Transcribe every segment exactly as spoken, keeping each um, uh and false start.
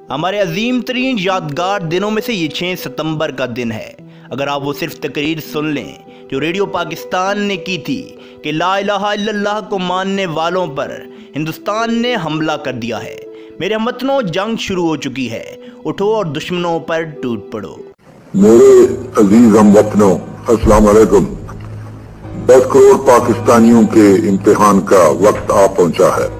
हमारे अजीम तरीन यादगार दिनों में से ये छः सितंबर का दिन है। अगर आप वो सिर्फ तकरीर सुन लें जो रेडियो पाकिस्तान ने की थी कि ला इलाहा इल्लल्लाह को मानने वालों पर हिंदुस्तान ने हमला कर दिया है। मेरे हमवतनों, जंग शुरू हो चुकी है, उठो और दुश्मनों पर टूट पड़ो। मेरे अजीज हमवतनों, अस्सलाम वालेकुम। दस करोड़ पाकिस्तानियों के इम्तिहान का वक्त आ पहुंचा है।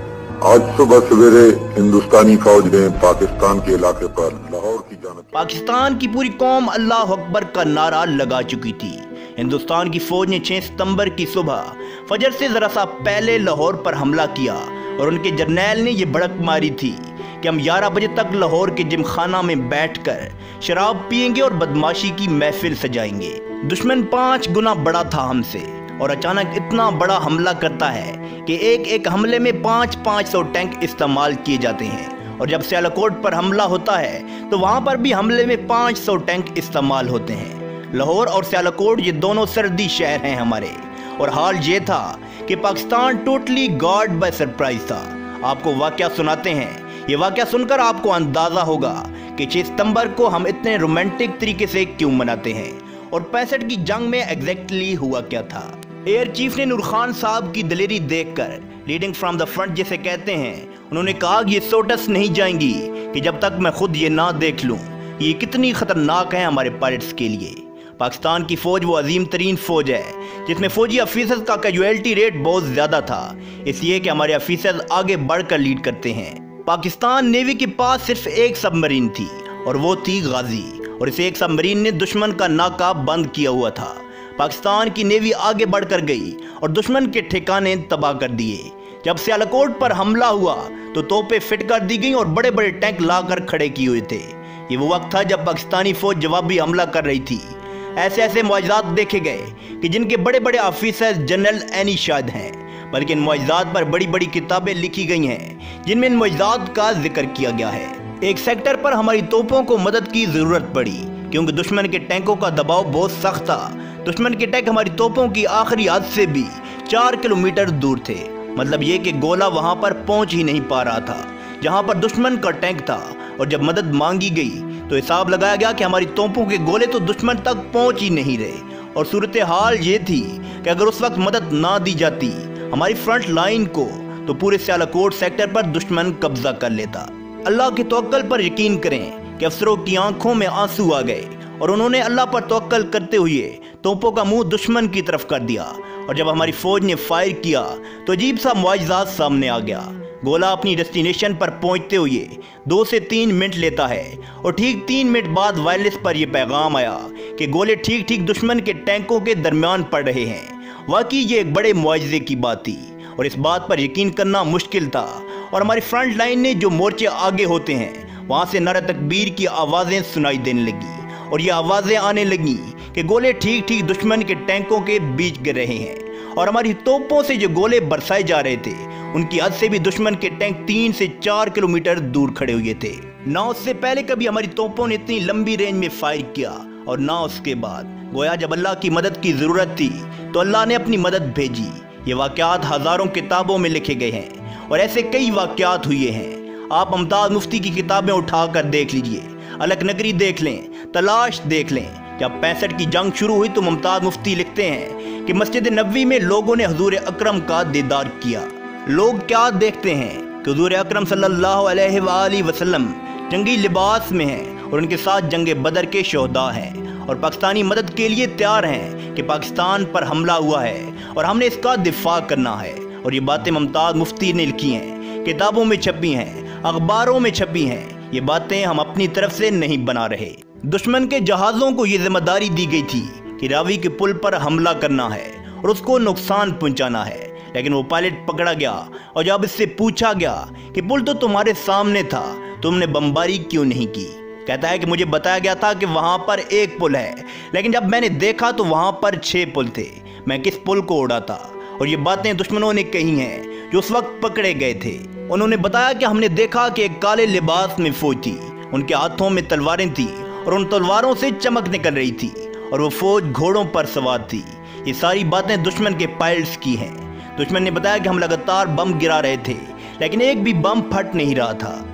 आज सुबह सवेरे हिंदुस्तानी फौज ने पाकिस्तान के इलाके पर लाहौर की जानब पाकिस्तान की पूरी कौम अल्लाह अकबर का नारा लगा चुकी थी। हिंदुस्तान की फौज ने छह सितंबर की सुबह फजर से जरा सा पहले लाहौर पर हमला किया और उनके जर्नैल ने यह भड़क मारी थी कि हम ग्यारह बजे तक लाहौर के जिमखाना में बैठकर शराब पिएंगे और बदमाशी की महफिल सजाएंगे। दुश्मन पाँच गुना बड़ा था हमसे और अचानक इतना बड़ा हमला करता है कि एक एक हमले में पाँच पाँच सौ टैंक इस्तेमाल किए जाते हैं। और जब सियालकोट पर हमला होता है तो वहाँ पर भी हमले में पाँच सौ टैंक इस्तेमाल होते हैं। लाहौर और सियालकोट ये दोनों सर्दी शहर हैं हमारे, और हाल ये था कि Pakistan totally caught by surprise था। आपको वाकया सुनाते हैं, ये वाकया सुनकर आपको अंदाज़ा होगा कि छह सितंबर को हम इतने रोमांटिक तरीके से क्यों मनाते हैं और पैंसठ की जंग में एग्जैक्टली हुआ क्या था। एयर चीफ ने नूर खान साहब की दलेरी देखकर, लीडिंग फ्रॉम द फ्रंट जिसे कहते हैं, उन्होंने कहा कि ये सोटस नहीं जाएंगी कि जब तक मैं खुद ये ना देख लूं ये कितनी खतरनाक है हमारे पायलट्स के लिए। पाकिस्तान की फौज वो अजीम तरीन फौज है जिसमें फौजी ऑफिसर्स का कैजुअलिटी रेट बहुत ज़्यादा था, इसलिए कि हमारे ऑफिसर्स आगे बढ़कर लीड करते हैं। पाकिस्तान नेवी के पास सिर्फ एक सबमरीन थी और वो थी गाजी, और इस एक सबमरीन ने दुश्मन का नाका बंद किया हुआ था। पाकिस्तान की नेवी आगे बढ़कर गई और दुश्मन के ठिकाने तबाह कर दिए। जब सियालकोट पर हमला हुआ तो तोपें फिट कर दी गई और बड़े बड़े टैंक लाकर खड़े किए हुए थे। ये वो वक्त था जब पाकिस्तानी फौज जवाबी हमला कर रही थी। ऐसे ऐसे मुआजिज़ात देखे गए कि जिनके बड़े बड़े ऑफिसर जनरल एनी शायद हैं, बल्कि इन मुआजिज़ात पर बड़ी बड़ी किताबें लिखी गई हैं जिनमें इन मुआजिज़ात का जिक्र किया गया है। एक सेक्टर पर हमारी तोपों को मदद की ज़रूरत पड़ी क्योंकि दुश्मन के टैंकों का दबाव बहुत सख्त था। दुश्मन के टैंक हमारी तोपों की आखिरी हद से भी चार किलोमीटर दूर थे, मतलब ये कि गोला वहां पर पहुंच ही नहीं पा रहा था जहां पर दुश्मन का टैंक था। और जब मदद मांगी गई तो हिसाब लगाया गया कि हमारी तोपों के गोले तो दुश्मन तक पहुंच ही नहीं रहे। और सूरत हाल ये थी कि अगर उस वक्त मदद ना दी जाती हमारी फ्रंट लाइन को तो पूरे सियालकोट सेक्टर पर दुश्मन कब्जा कर लेता। अल्लाह के तवक्कल पर यकीन करें कि अफसरों की आंखों में आंसू आ गए और उन्होंने अल्लाह पर तवक्कल करते हुए तोपों का मुंह दुश्मन की तरफ कर दिया। और जब हमारी फौज ने फायर किया तो अजीब सा मुआजिज़ा सामने आ गया। गोला अपनी डेस्टिनेशन पर पहुंचते हुए दो से तीन मिनट लेता है और ठीक तीन मिनट बाद वायरलेस पर यह पैगाम आया कि गोले ठीक ठीक दुश्मन के टैंकों के दरमियान पड़ रहे हैं। वाकई ये एक बड़े मुआजिज़े की बात थी और इस बात पर यकीन करना मुश्किल था। और हमारी फ्रंट लाइन ने जो मोर्चे आगे होते हैं वहाँ से नारा तकबीर की आवाज़ें सुनाई देने लगी और ये आवाज़ें आने लगी कि गोले ठीक ठीक दुश्मन के टैंकों के बीच गिर रहे हैं। और हमारी तोपों से जो गोले बरसाए जा रहे थे उनकी हद से भी दुश्मन के टैंक तीन से चार किलोमीटर दूर खड़े हुए थे। ना उससे पहले कभी हमारी तोपों ने इतनी लंबी रेंज में फायर किया और ना उसके बाद। गोया जब अल्लाह की मदद की ज़रूरत थी तो अल्लाह ने अपनी मदद भेजी। ये वाक़यात हज़ारों किताबों में लिखे गए हैं और ऐसे कई वाक़यात हुए हैं। आप मुमताज़ मुफ्ती की किताबें उठाकर देख लीजिए, अलग नगरी देख लें, तलाश देख लें। जब पैंसठ की जंग शुरू हुई तो मुमताज़ मुफ्ती लिखते हैं कि मस्जिद नबवी में लोगों ने हुजूर अकरम का दीदार किया। लोग क्या देखते हैं कि हुजूर अकरम सल्लल्लाहु अलैहि वसल्लम जंगी लिबास में हैं और उनके साथ जंग बदर के शोहदा हैं और पाकिस्तानी मदद के लिए तैयार हैं कि पाकिस्तान पर हमला हुआ है और हमने इसका दिफा करना है। और ये बातें मुमताज़ मुफ्ती ने लिखी हैं, किताबों में छपी हैं, अखबारों में छपी हैं। ये बातें हम अपनी तरफ से नहीं बना रहे। दुश्मन के जहाज़ों को ये जिम्मेदारी दी गई थी कि रावी के पुल पर हमला करना है और उसको नुकसान पहुंचाना है, लेकिन वो पायलट पकड़ा गया और जब इससे पूछा गया कि पुल तो तुम्हारे सामने था, तुमने बमबारी क्यों नहीं की, कहता है कि मुझे बताया गया था कि वहाँ पर एक पुल है, लेकिन जब मैंने देखा तो वहाँ पर छः पुल थे, मैं किस पुल को उड़ाता। और ये बातें दुश्मनों ने कही हैं जो उस वक्त पकड़े गए थे। उन्होंने बताया कि हमने देखा कि एक काले लिबास में फौज थी, उनके हाथों में तलवारें थी और उन तलवारों से चमक निकल रही थी और वो फौज घोड़ों पर सवार थी। ये सारी बातें दुश्मन के पायलट्स की हैं। दुश्मन ने बताया कि हम लगातार बम गिरा रहे थे लेकिन एक भी बम फट नहीं रहा था।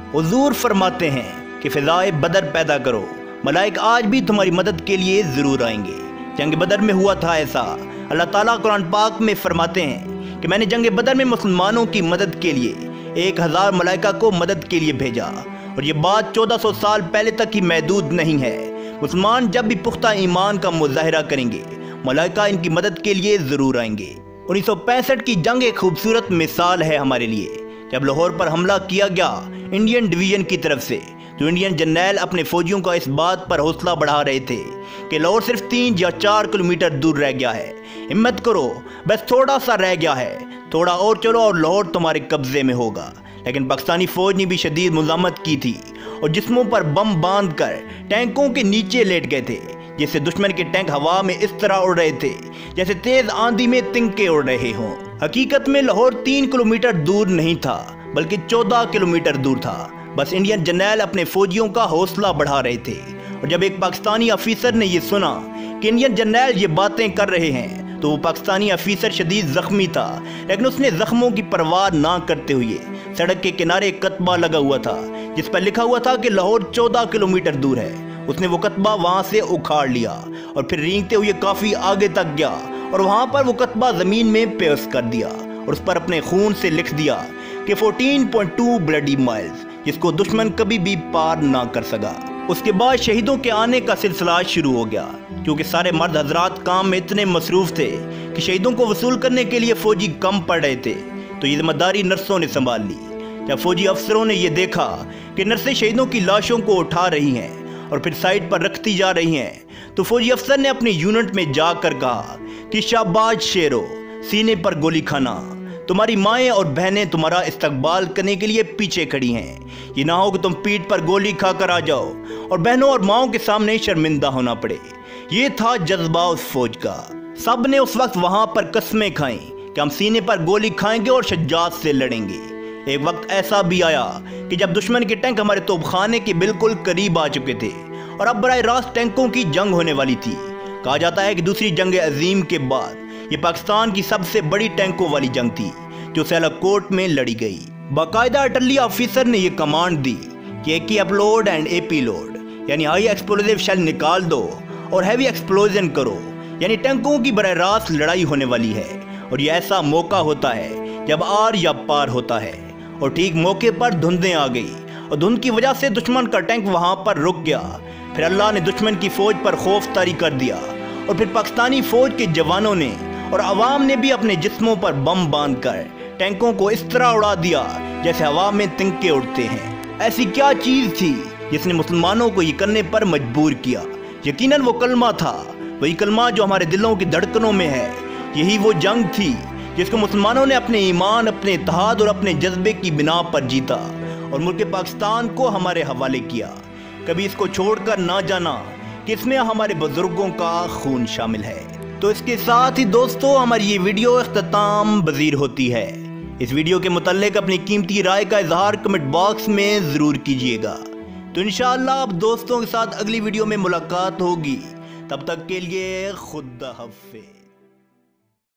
हुजूर फरमाते हैं कि फिजाए बदर पैदा करो, मलाइक आज भी तुम्हारी मदद के लिए ज़रूर आएंगे। जंग बदर में हुआ था ऐसा। अल्लाह ताला कुरान पाक में फरमाते हैं कि मैंने जंग बदर में मुसलमानों की मदद के लिए एक हज़ार मलाइका को मदद के लिए भेजा, और ये बात चौदह सौ साल पहले तक ही महदूद नहीं है। मुसलमान जब भी पुख्ता ईमान का मुजाहिरा करेंगे, मलाइका इनकी मदद के लिए ज़रूर आएंगे। उन्नीस सौ पैंसठ की जंग एक खूबसूरत मिसाल है हमारे लिए। जब लाहौर पर हमला किया गया इंडियन डिवीजन की तरफ से, तो इंडियन जर्नैल अपने फौजियों का इस बात पर हौसला बढ़ा रहे थे कि लाहौर सिर्फ तीन या चार किलोमीटर दूर रह गया है, हिम्मत करो, बस थोड़ा सा रह गया है, थोड़ा और चलो और लाहौर तुम्हारे कब्जे में होगा। लेकिन पाकिस्तानी फौज ने भी शदीद मुज़ामत की थी और जिस्मों पर बम बांध कर टैंकों के नीचे लेट गए थे, जिससे दुश्मन के टैंक हवा में इस तरह उड़ रहे थे जैसे तेज आंधी में तिनके उड़ रहे हों। हकीकत में लाहौर तीन किलोमीटर दूर नहीं था, बल्कि चौदह किलोमीटर दूर था। बस इंडियन जर्नैल अपने फौजियों का हौसला बढ़ा रहे थे, और जब एक पाकिस्तानी अफीसर ने यह सुना कि इंडियन जर्नैल ये बातें कर रहे हैं, तो वो पाकिस्तानी अफीसर शदीद जख्मी था, लेकिन उसने जख्मों की परवाह ना करते हुए सड़क के किनारे एक कतबा लगा हुआ था जिस पर लिखा हुआ था कि लाहौर चौदह किलोमीटर दूर है। उसने वो कतबा वहां से उखाड़ लिया और फिर रेंगते हुए काफी आगे तक गया और वहां पर वो कतबा जमीन में पेश कर दिया और उस पर अपने खून से लिख दिया कि चौदह पॉइंट दो ब्लडी माइल्स, जिसको दुश्मन कभी भी पार ना कर सका। उसके बाद शहीदों के आने का सिलसिला शुरू हो गया, क्योंकि सारे मर्द हजरात काम में इतने मसरूफ थे कि शहीदों को वसूल करने के लिए फौजी कम पड़ रहे थे, तो ये जिम्मेदारी नर्सों ने संभाल ली। जब फौजी अफसरों ने यह देखा कि नर्सें शहीदों की लाशों को उठा रही हैं और फिर साइड पर रखती जा रही हैं, तो फौजी अफसर ने अपने यूनिट में जाकर कहा कि शाबाश शेरो, सीने पर गोली खाना, तुम्हारी माएँ और बहनें तुम्हारा इस्तकबाल करने के लिए पीछे खड़ी हैं। ये ना हो कि तुम पीठ पर गोली खाकर आ जाओ और बहनों और माओं के सामने शर्मिंदा होना पड़े। ये था जज्बा उस फौज का। सब ने उस वक्त वहां पर कस्में खाई कि हम सीने पर गोली खाएंगे और शज्जात से लड़ेंगे। एक वक्त ऐसा भी आया कि जब दुश्मन के टैंक हमारे तोपखाने के बिल्कुल करीब आ चुके थे और अब बराह रास्त टैंकों की जंग होने वाली थी। कहा जाता है कि दूसरी जंग अजीम के बाद ये पाकिस्तान की सबसे बड़ी टैंकों वाली जंग थी जो सियालकोट में लड़ी गई। बाकायदा अटलिया ऑफिसर ने यह कमांड दी कि ए की upload and A P load, यानी हाई एक्सप्लोजिव शेल निकाल दो और हैवी एक्सप्लोजन करो, यानी टैंकों की बराह रास्त लड़ाई होने वाली है और यह ऐसा मौका होता है जब आर या पार होता है। और ठीक मौके पर धुंधें आ गई और धुंध की वजह से दुश्मन का टैंक वहां पर रुक गया। फिर अल्लाह ने दुश्मन की फौज पर खौफ तारी कर दिया और फिर पाकिस्तानी फौज के जवानों ने और अवाम ने भी अपने जिस्मों पर बम बांधकर टैंकों को इस तरह उड़ा दिया जैसे हवा में तिनके उड़ते हैं। ऐसी क्या चीज थी जिसने मुसलमानों को ये करने पर मजबूर किया? यकीनन वो कलमा था, वही कलमा जो हमारे दिलों की धड़कनों में है। यही वो जंग थी जिसको मुसलमानों ने अपने ईमान, अपने इत्तेहाद और अपने जज्बे की बिना पर जीता और मुल्क पाकिस्तान को हमारे हवाले किया। कभी इसको छोड़कर ना जाना कि इसमें हमारे बुजुर्गों का खून शामिल है। तो इसके साथ ही दोस्तों हमारी ये वीडियो इख्तिताम पजीर होती है। इस वीडियो के मुताल्लिक अपनी कीमती राय का इजहार कमेंट बॉक्स में ज़रूर कीजिएगा। तो इंशाअल्लाह अब दोस्तों के साथ अगली वीडियो में मुलाकात होगी। तब तक के लिए खुदा हाफिज़।